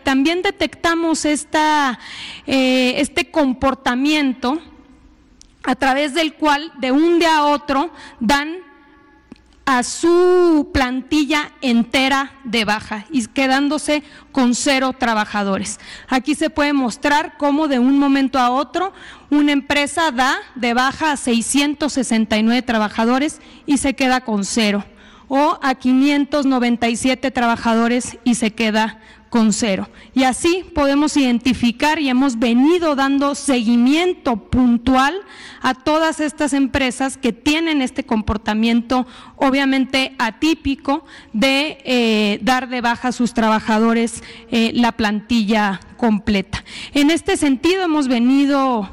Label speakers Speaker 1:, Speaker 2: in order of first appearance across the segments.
Speaker 1: también detectamos este comportamiento a través del cual de un día a otro dan a su plantilla entera de baja y quedándose con 0 trabajadores. Aquí se puede mostrar cómo de un momento a otro una empresa da de baja a 669 trabajadores y se queda con 0, o a 597 trabajadores y se queda con 0. Y así podemos identificar y hemos venido dando seguimiento puntual a todas estas empresas que tienen este comportamiento obviamente atípico de dar de baja a sus trabajadores la plantilla completa. En este sentido hemos venido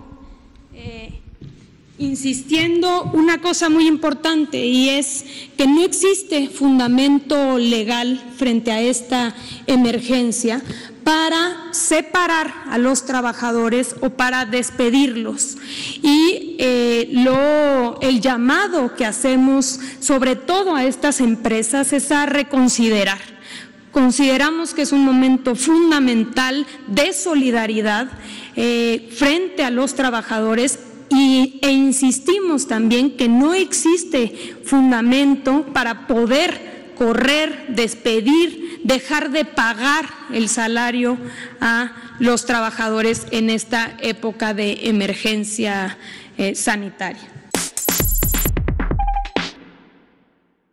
Speaker 1: insistiendo una cosa muy importante, y es que no existe fundamento legal frente a esta emergencia para separar a los trabajadores o para despedirlos. Y el llamado que hacemos sobre todo a estas empresas es a reconsiderar. Consideramos que es un momento fundamental de solidaridad frente a los trabajadores e insistimos también que no existe fundamento para poder correr, despedir, dejar de pagar el salario a los trabajadores en esta época de emergencia sanitaria.